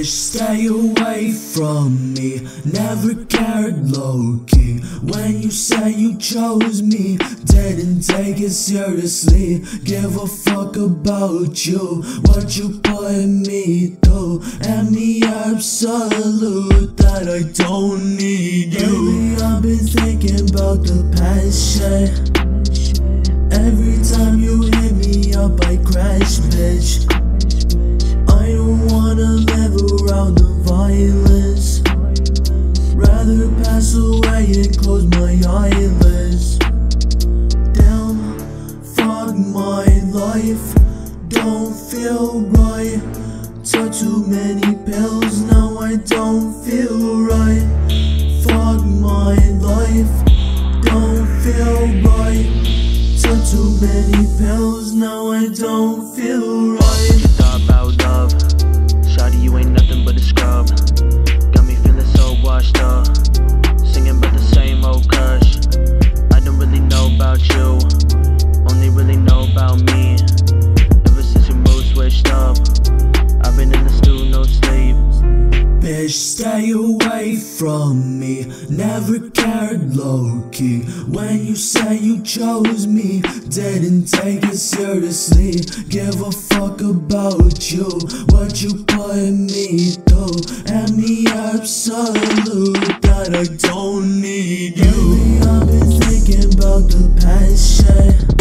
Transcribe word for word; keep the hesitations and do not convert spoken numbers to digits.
Bitch, stay away from me. Never cared low-key. When you say you chose me, didn't take it seriously. Give a fuck about you, what you put me through, and me absolute that I don't need you. Lately I've been thinking about the past shit. Every time you hit me up I crash, bitch. I don't wanna live around the violence. Rather pass away and close my eyelids. Damn, fuck my life, don't feel right. Took too many pills, now I don't feel right. Fuck my life, don't feel right. Took too many pills, now I don't feel right. Thought about love, shawty, you ain't nothing but a scrub. Got me feeling so washed up, singing about the same old crush. I don't really know about you, only really know about me. Ever since your mood switched up, I've been in the stew, no sleep. Bitch, stay away from me. Never cared low-key. When you say you chose me, didn't take it seriously. Give a fuck about you, what you put me through, and me absolute that I don't need you. Lately I've been thinking about the past shit.